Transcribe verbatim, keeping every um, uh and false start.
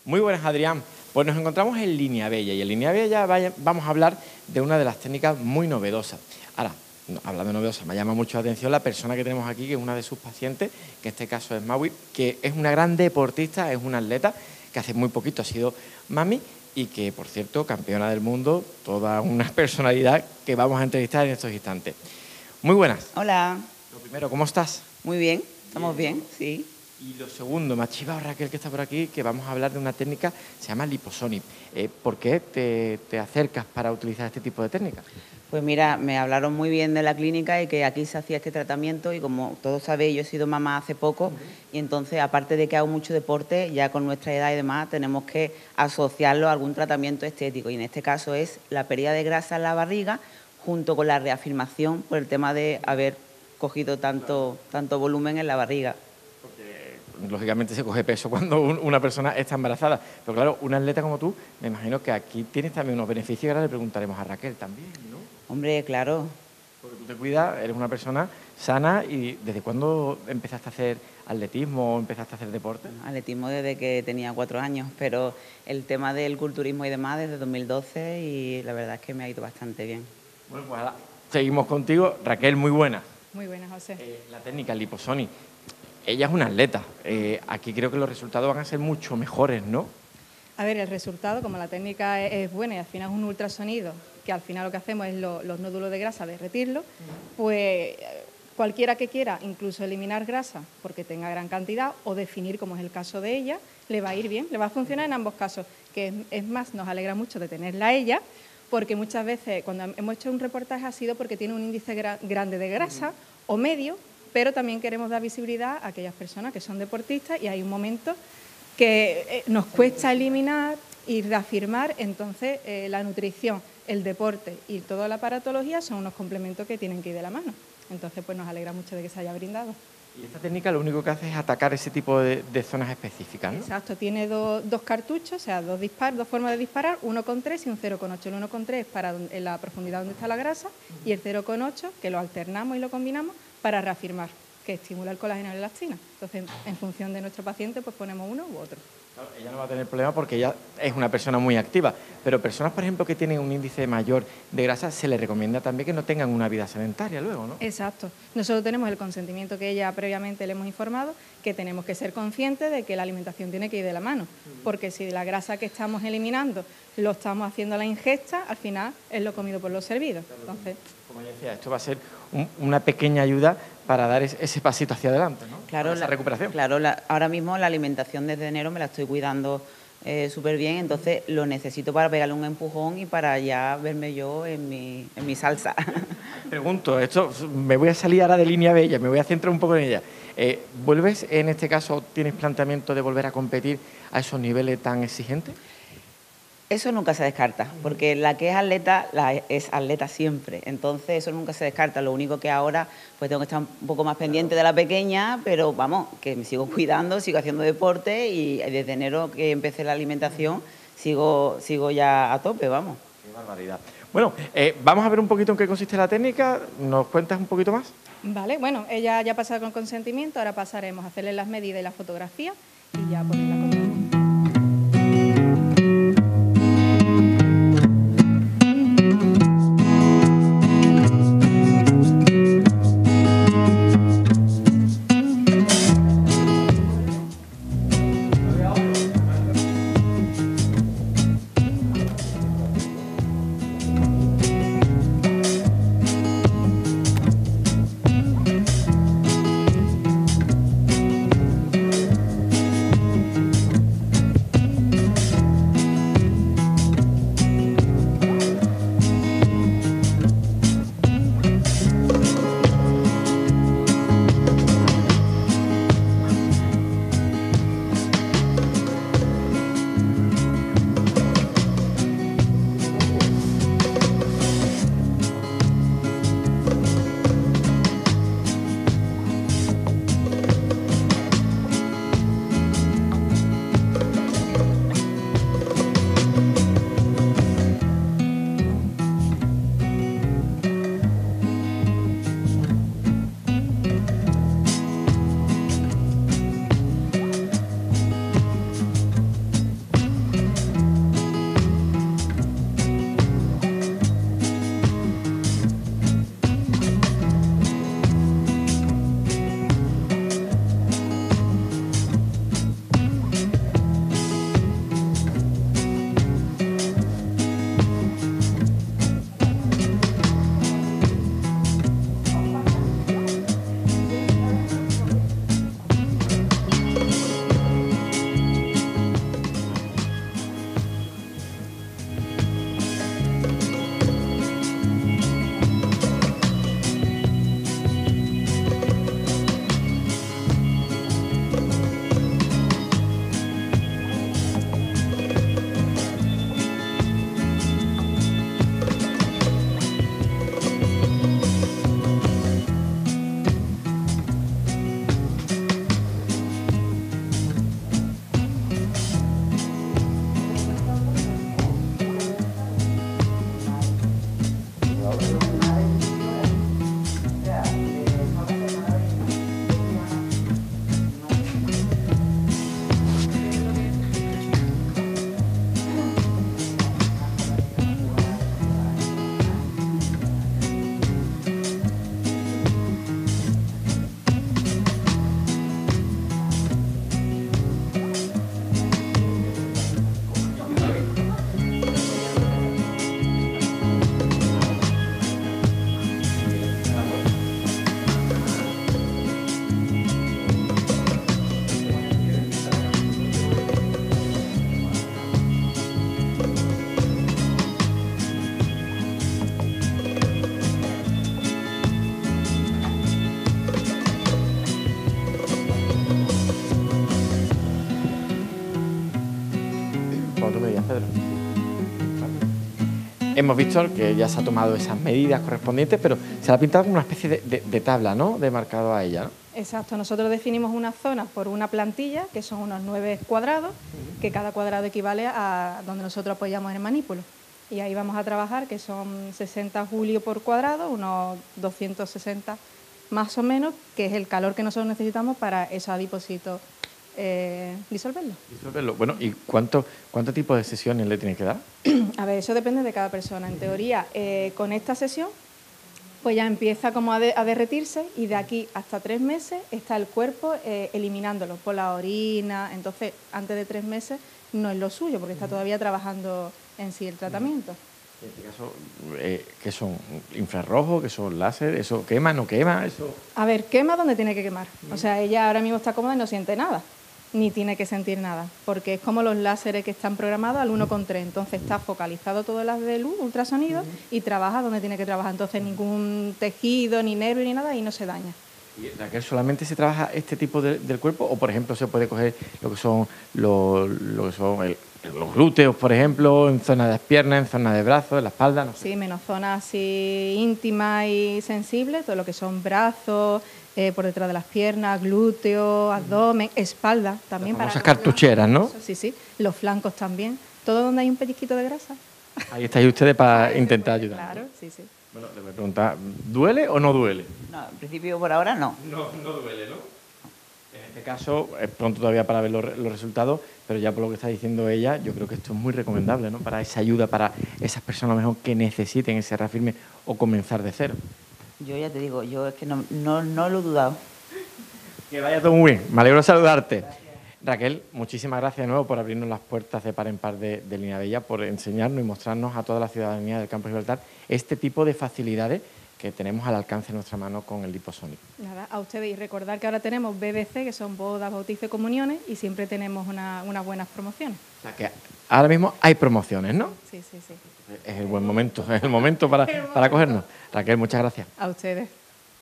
Muy buenas, Adrián. Pues nos encontramos en Línea Bella y en Línea Bella vaya, vamos a hablar de una de las técnicas muy novedosas. Ahora, hablando de novedosa, me llama mucho la atención la persona que tenemos aquí, que es una de sus pacientes, que en este caso es Maui, que es una gran deportista, es una atleta que hace muy poquito ha sido mami y que, por cierto, campeona del mundo, toda una personalidad que vamos a entrevistar en estos instantes. Muy buenas. Hola. Lo primero, ¿cómo estás? Muy bien, estamos bien, bien sí. Y lo segundo, me ha chivado Raquel, que está por aquí, que vamos a hablar de una técnica que se llama Liposonic. Eh, ¿Por qué te, te acercas para utilizar este tipo de técnica? Pues mira, me hablaron muy bien de la clínica y que aquí se hacía este tratamiento y como todos sabéis, yo he sido mamá hace poco uh-huh. y entonces, aparte de que hago mucho deporte, ya con nuestra edad y demás, tenemos que asociarlo a algún tratamiento estético y en este caso es la pérdida de grasa en la barriga junto con la reafirmación por el tema de haber cogido tanto, tanto volumen en la barriga. Lógicamente se coge peso cuando una persona está embarazada, pero claro, un atleta como tú, me imagino que aquí tienes también unos beneficios y ahora le preguntaremos a Raquel también, ¿no? Hombre, claro. Porque tú te cuidas, eres una persona sana y ¿desde cuándo empezaste a hacer atletismo o empezaste a hacer deporte? Atletismo desde que tenía cuatro años, pero el tema del culturismo y demás desde dos mil doce y la verdad es que me ha ido bastante bien. Bueno, pues ahora seguimos contigo. Raquel, muy buena. Muy buena, José. Eh, la técnica Liposonic. Ella es una atleta. Eh, aquí creo que los resultados van a ser mucho mejores, ¿no? A ver, el resultado, como la técnica es, es buena y al final es un ultrasonido, que al final lo que hacemos es lo, los nódulos de grasa, derretirlos, uh-huh. pues cualquiera que quiera, incluso eliminar grasa porque tenga gran cantidad o definir, como es el caso de ella, le va a ir bien, le va a funcionar en ambos casos. Que es, es más, nos alegra mucho de tenerla a ella, porque muchas veces cuando hemos hecho un reportaje ha sido porque tiene un índice gra grande de grasa uh-huh. o medio, pero también queremos dar visibilidad a aquellas personas que son deportistas y hay un momento que nos cuesta eliminar y reafirmar, entonces eh, la nutrición, el deporte y toda la aparatología son unos complementos que tienen que ir de la mano. Entonces pues nos alegra mucho de que se haya brindado. Y esta técnica lo único que hace es atacar ese tipo de, de zonas específicas, ¿no? Exacto, tiene do, dos cartuchos, o sea, dos, dispar, dos formas de disparar, uno con tres y un cero con ocho. El uno con tres es para donde, en la profundidad donde está la grasa y el cero con ocho, que lo alternamos y lo combinamos, para reafirmar, que estimula el colágeno y la elastina. Entonces, en función de nuestro paciente, pues ponemos uno u otro. Claro, ella no va a tener problema porque ella es una persona muy activa, pero personas, por ejemplo, que tienen un índice mayor de grasa, se les recomienda también que no tengan una vida sedentaria luego, ¿no? Exacto. Nosotros tenemos el consentimiento que ella previamente le hemos informado, que tenemos que ser conscientes de que la alimentación tiene que ir de la mano, porque si la grasa que estamos eliminando lo estamos haciendo a la ingesta, al final es lo comido por lo servido. Entonces, como yo decía, esto va a ser un, una pequeña ayuda para dar ese, ese pasito hacia adelante, ¿no? Claro, para esa la, recuperación. Claro, la, ahora mismo la alimentación desde enero me la estoy cuidando eh, súper bien, entonces lo necesito para pegarle un empujón y para ya verme yo en mi, en mi salsa. Pregunto, esto me voy a salir ahora de Línea Bella, me voy a centrar un poco en ella. Eh, ¿Vuelves, en este caso, tienes planteamiento de volver a competir a esos niveles tan exigentes? Eso nunca se descarta, porque la que es atleta, la es atleta siempre. Entonces, eso nunca se descarta. Lo único que ahora, pues tengo que estar un poco más pendiente de la pequeña, pero vamos, que me sigo cuidando, sigo haciendo deporte y desde enero que empecé la alimentación, sigo, sigo ya a tope, vamos. Qué barbaridad. Bueno, eh, vamos a ver un poquito en qué consiste la técnica. ¿Nos cuentas un poquito más? Vale, bueno, ella ya ha pasado con consentimiento, ahora pasaremos a hacerle las medidas y la fotografía y ya ponerla con todo. como tú me digas, Pedro. Hemos visto que ya se ha tomado esas medidas correspondientes, pero se le ha pintado como una especie de, de, de tabla, ¿no?, de marcado a ella, ¿no? Exacto, nosotros definimos una zona por una plantilla, que son unos nueve cuadrados, que cada cuadrado equivale a donde nosotros apoyamos el manípulo. Y ahí vamos a trabajar, que son sesenta julios por cuadrado, unos doscientos sesenta más o menos, que es el calor que nosotros necesitamos para esos adipocitos eh, disolverlo. Disolverlo. Bueno, ¿y cuánto, cuánto tipo de sesiones le tiene que dar? A ver, eso depende de cada persona. En teoría, eh, con esta sesión, pues ya empieza como a, de, a derretirse y de aquí hasta tres meses está el cuerpo eh, eliminándolo por la orina. Entonces, antes de tres meses no es lo suyo, porque está todavía trabajando en sí el tratamiento. En este caso, eh, ¿qué son? ¿Infrarrojos? ¿Qué son láser? ¿Eso quema? ¿No quema? Eso... A ver, quema donde tiene que quemar. O sea, ella ahora mismo está cómoda y no siente nada, ni tiene que sentir nada, porque es como los láseres que están programados al uno coma tres. Entonces está focalizado todo el haz de luz, ultrasonido, y trabaja donde tiene que trabajar. Entonces ningún tejido, ni nervio, ni nada, y no se daña. ¿Y, Raquel, solamente se trabaja este tipo de, del cuerpo o, por ejemplo, se puede coger lo que son los, lo que son el, los glúteos, por ejemplo, en zona de las piernas, en zona de brazos, en la espalda? No sé. Sí, menos zonas así íntimas y sensibles, todo lo que son brazos, eh, por detrás de las piernas, glúteos, abdomen, espalda también. Las famosas para cartucheras, ¿no? Sí, sí, los flancos también. Todo donde hay un pellizquito de grasa. Ahí estáis ustedes para intentar ayudar. Claro, sí, sí. Bueno, le voy a preguntar, ¿duele o no duele? No, en principio por ahora no. No, no duele, ¿no? En este caso, es pronto todavía para ver los, los resultados, pero ya por lo que está diciendo ella, yo creo que esto es muy recomendable, ¿no?, para esa ayuda, para esas personas mejor que necesiten ese reafirme o comenzar de cero. Yo ya te digo, yo es que no, no, no lo he dudado. Que vaya todo muy bien, me alegro de saludarte. Gracias. Raquel, muchísimas gracias de nuevo por abrirnos las puertas de par en par de, de Línea Bella, por enseñarnos y mostrarnos a toda la ciudadanía del Campo de Gibraltar este tipo de facilidades que tenemos al alcance de nuestra mano con el liposónico. Nada, a ustedes, y recordar que ahora tenemos B B C, que son bodas, bautizos y comuniones, y siempre tenemos una, unas buenas promociones. O sea que ahora mismo hay promociones, ¿no? Sí, sí, sí. Es el buen momento, es el momento para, para cogernos. Raquel, muchas gracias. A ustedes.